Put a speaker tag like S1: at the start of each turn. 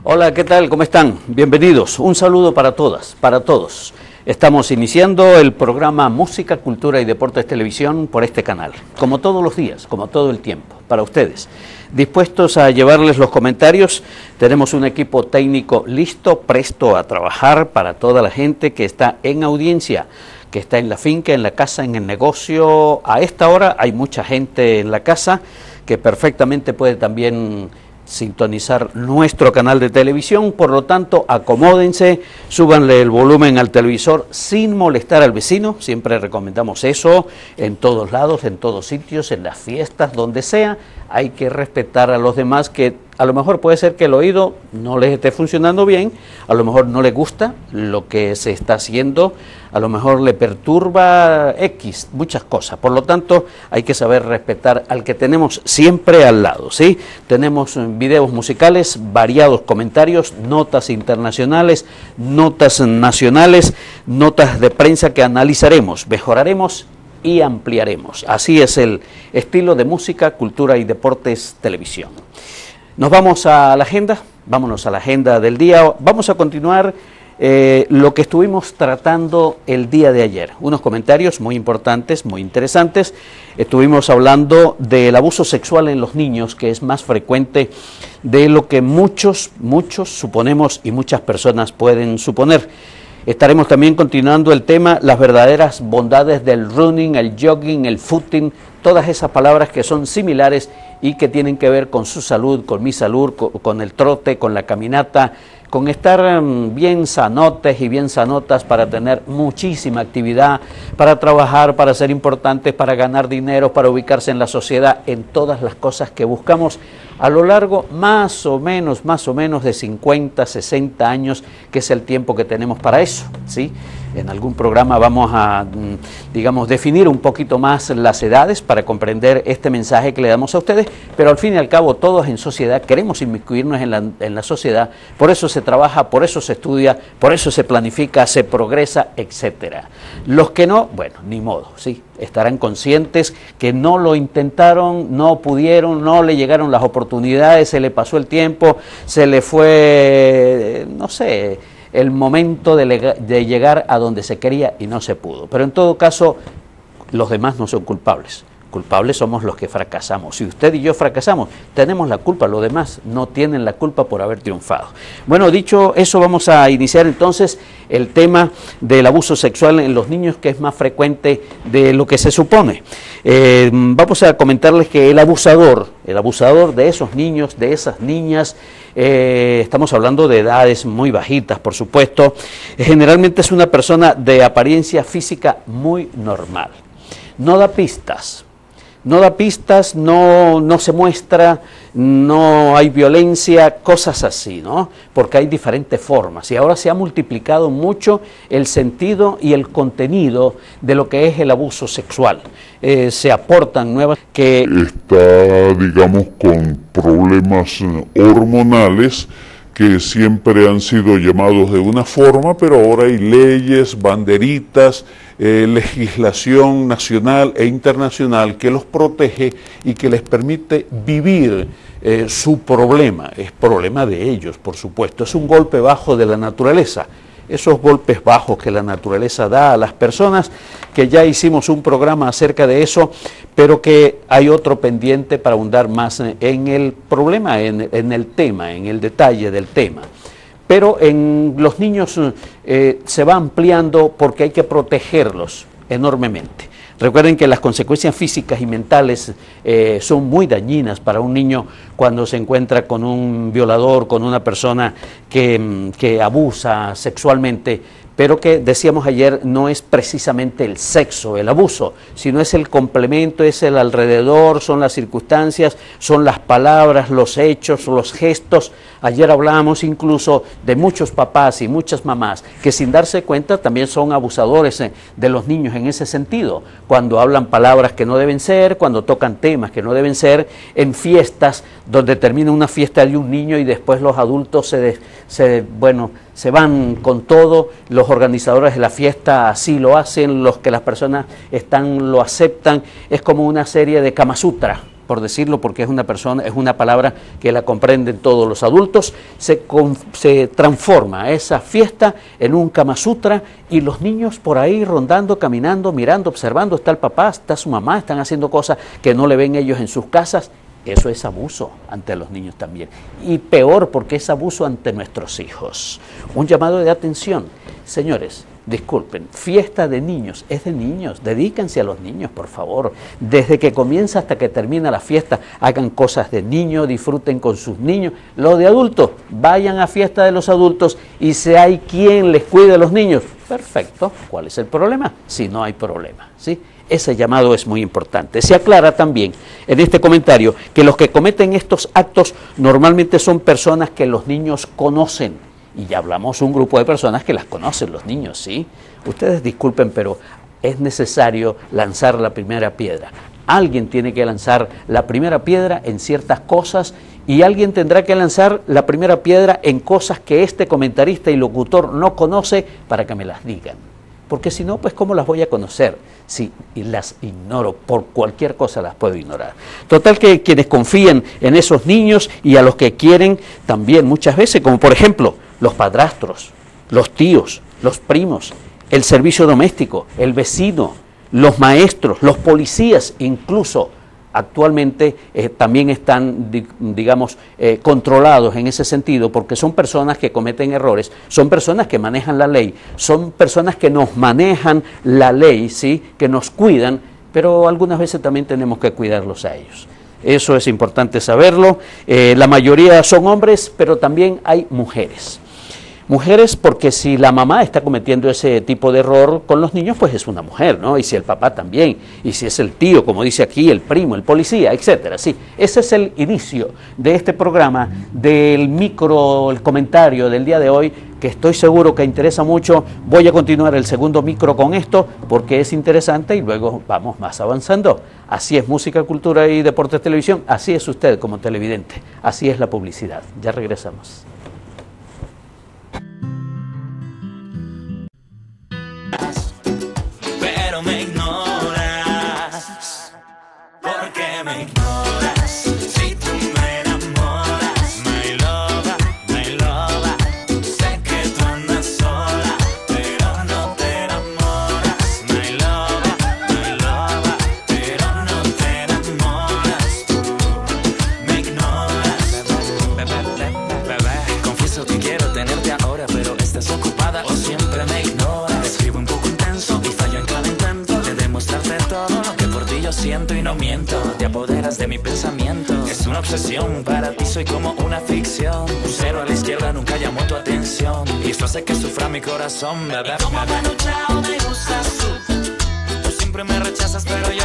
S1: Hola, ¿qué tal? ¿Cómo están? Bienvenidos. Un saludo para todas, para todos. Estamos iniciando el programa Música, Cultura y Deportes Televisión por este canal, como todos los días, como todo el tiempo, para ustedes. Dispuestos a llevarles los comentarios, tenemos un equipo técnico listo, presto a trabajar para toda la gente que está en audiencia, que está en la finca, en la casa, en el negocio. A esta hora hay mucha gente en la casa que perfectamente puede también sintonizar nuestro canal de televisión, por lo tanto acomódense, súbanle el volumen al televisor sin molestar al vecino, siempre recomendamos eso en todos lados, en todos sitios, en las fiestas, donde sea, hay que respetar a los demás, que a lo mejor puede ser que el oído no les esté funcionando bien, a lo mejor no les gusta lo que se está haciendo, a lo mejor le perturba X, muchas cosas. Por lo tanto, hay que saber respetar al que tenemos siempre al lado, ¿sí? Tenemos videos musicales, variados comentarios, notas internacionales, notas nacionales, notas de prensa que analizaremos, mejoraremos y ampliaremos. Así es el estilo de Música, Cultura y Deportes Televisión. Nos vamos a la agenda, vámonos a la agenda del día. Vamos a continuar lo que estuvimos tratando el día de ayer. Unos comentarios muy importantes, muy interesantes. Estuvimos hablando del abuso sexual en los niños, que es más frecuente de lo que muchos suponemos y muchas personas pueden suponer. Estaremos también continuando el tema, las verdaderas bondades del running, el jogging, el footing, todas esas palabras que son similares y que tienen que ver con su salud, con mi salud, con el trote, con la caminata, con estar bien sanotes y bien sanotas para tener muchísima actividad, para trabajar, para ser importantes, para ganar dinero, para ubicarse en la sociedad, en todas las cosas que buscamos a lo largo más o menos de 50, 60 años, que es el tiempo que tenemos para eso, ¿sí? En algún programa vamos a, digamos, definir un poquito más las edades para comprender este mensaje que le damos a ustedes, pero al fin y al cabo todos en sociedad queremos inmiscuirnos en la sociedad, por eso se trabaja, por eso se estudia, por eso se planifica, se progresa, etcétera. Los que no, bueno, ni modo, ¿sí? Estarán conscientes que no lo intentaron, no pudieron, no le llegaron las oportunidades, se le pasó el tiempo, se le fue, no sé, el momento de llegar a donde se quería y no se pudo. Pero en todo caso, los demás no son culpables. Culpables somos los que fracasamos. Si usted y yo fracasamos, tenemos la culpa, los demás no tienen la culpa por haber triunfado. Bueno, dicho eso, vamos a iniciar entonces el tema del abuso sexual en los niños, que es más frecuente de lo que se supone. Vamos a comentarles que el abusador de esos niños, de esas niñas, estamos hablando de edades muy bajitas, por supuesto, generalmente es una persona de apariencia física muy normal. No da pistas, no se muestra, no hay violencia, cosas así, ¿no? Porque hay diferentes formas y ahora se ha multiplicado mucho el sentido y el contenido de lo que es el abuso sexual. Se aportan nuevas que
S2: está, digamos, con problemas hormonales que siempre han sido llamados de una forma, pero ahora hay leyes, banderitas, legislación nacional e internacional que los protege y que les permite vivir su problema. Es problema de ellos, por supuesto, es un golpe bajo de la naturaleza. Esos golpes bajos que la naturaleza da a las personas, que ya hicimos un programa acerca de eso, pero que hay otro pendiente para ahondar más en el problema, en el tema, en el detalle del tema. Pero en los niños se va ampliando porque hay que protegerlos enormemente. Recuerden que las consecuencias físicas y mentales son muy dañinas para un niño cuando se encuentra con un violador, con una persona que abusa sexualmente, pero que decíamos ayer no es precisamente el sexo, el abuso, sino es el complemento, es el alrededor, son las circunstancias, son las palabras, los hechos, los gestos. Ayer hablábamos incluso de muchos papás y muchas mamás que sin darse cuenta también son abusadores de los niños en ese sentido, cuando hablan palabras que no deben ser, cuando tocan temas que no deben ser, en fiestas donde termina una fiesta de un niño y después los adultos se van con todo, los organizadores de la fiesta así lo hacen, los que las personas lo aceptan, es como una serie de Kama Sutra,
S1: por decirlo, porque es una palabra que la comprenden todos los adultos, se transforma esa fiesta en un Kama Sutra y los niños por ahí rondando, caminando, mirando, observando, está el papá, está su mamá, están haciendo cosas que no le ven ellos en sus casas. Eso es abuso ante los niños también. Y peor, porque es abuso ante nuestros hijos. Un llamado de atención. Señores, disculpen, fiesta de niños, es de niños, dedíquense a los niños, por favor. Desde que comienza hasta que termina la fiesta, hagan cosas de niños, disfruten con sus niños. Lo de adultos, vayan a fiesta de los adultos y si hay quien les cuide a los niños, perfecto. ¿Cuál es el problema? Si no hay problema, ¿sí? Ese llamado es muy importante. Se aclara también en este comentario que los que cometen estos actos normalmente son personas que los niños conocen. Y ya hablamos un grupo de personas que las conocen los niños, ¿sí? Ustedes disculpen, pero es necesario lanzar la primera piedra. Alguien tiene que lanzar la primera piedra en ciertas cosas y alguien tendrá que lanzar la primera piedra en cosas que este comentarista y locutor no conoce para que me las digan. Porque si no, pues ¿cómo las voy a conocer? Si las ignoro, por cualquier cosa las puedo ignorar. Total que quienes confían en esos niños y a los que quieren también muchas veces, como por ejemplo los padrastros, los tíos, los primos, el servicio doméstico, el vecino, los maestros, los policías, incluso actualmente también están, digamos, controlados en ese sentido, porque son personas que cometen errores, son personas que manejan la ley, son personas que nos manejan la ley, ¿sí?, que nos cuidan, pero algunas veces también tenemos que cuidarlos a ellos. Eso es importante saberlo. La mayoría son hombres, pero también hay mujeres. Mujeres, porque si la mamá está cometiendo ese tipo de error con los niños, pues es una mujer, ¿no? Y si el papá también, y si es el tío, como dice aquí, el primo, el policía, etcétera. Sí, ese es el inicio de este programa, del el comentario del día de hoy, que estoy seguro que interesa mucho. Voy a continuar el segundo micro con esto, porque es interesante y luego vamos más avanzando. Así es Música, Cultura y Deportes Televisión, así es usted como televidente, así es la publicidad. Ya regresamos.
S3: Pero me ignoras, porque me ignoras. Si tú me enamoras, my loba, sé que tú andas sola, pero no te enamoras, my loba, pero no te enamoras. Me ignoras, bebé, confieso que quiero tenerte ahora, pero estás ocupada o siempre me ignoras. Escribo un poco intenso y fallo en cada intento de demostrarte todo lo que por ti yo siento y no miento. Te apoderas de mi pensamiento, es una obsesión, para ti soy como una ficción. Un cero a la izquierda nunca llamó tu atención y esto hace que sufra mi corazón, bebé. Y como Manu Chao me gustas tú siempre me rechazas pero yo